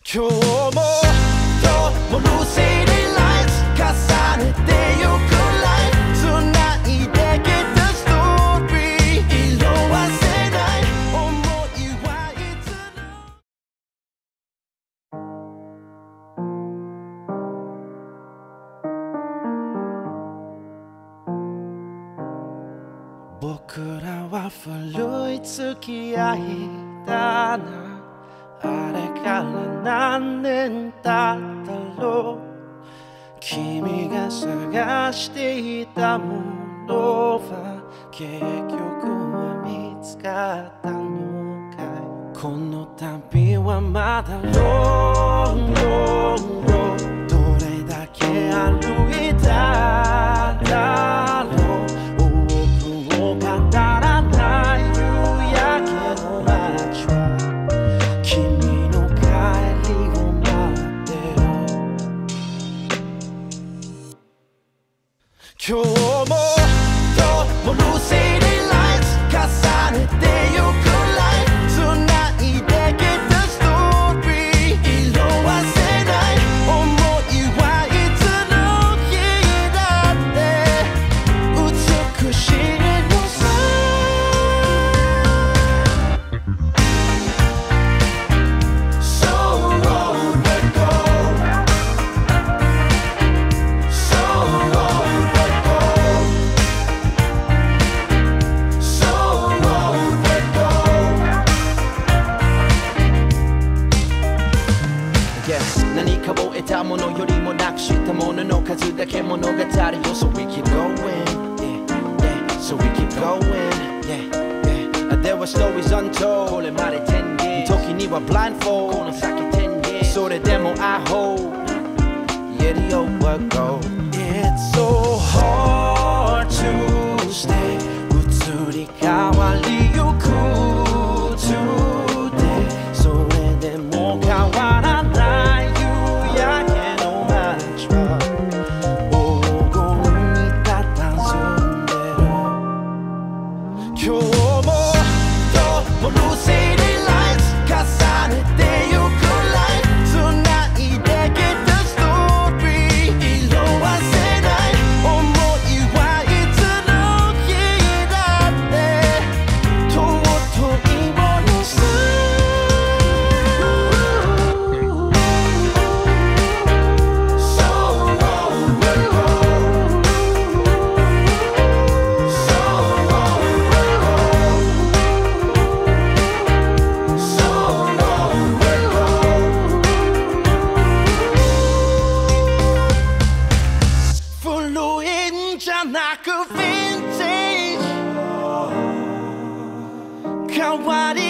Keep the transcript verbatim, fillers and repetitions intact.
今日も灯るセーリーライツ重ねてゆくライフ繋いできたストーリー色褪せない想いはいつの僕らは古い付き合いだなあれから何年経ったろう君が探していたものは結局は見つかったのかいこの旅はまだロンロンロンどれだけ歩いただろう多くを語らない夕焼けの街は君の帰りを待ってる今日も灯るセーリーライツ重ねてゆくライフ繋いできたストーリー色褪せない想いはいつの日だって美しいのさ何かを得たものよりもなくしたものの数だけ物語を So we keep going, yeah, yeah. So we keep going, yeah, yeah. There were stories untold これまでten years 時には blindfold この先ten years それでも I hold Yeah, the old word go It's so hard to stay 移り変わりゆく Today それでも変わらない今日も灯るセーリーライツ重ねてゆくライフ繋いできたストーリー色褪せない想いはいつの日だって尊いものさじゃなくヴィンテージ変わり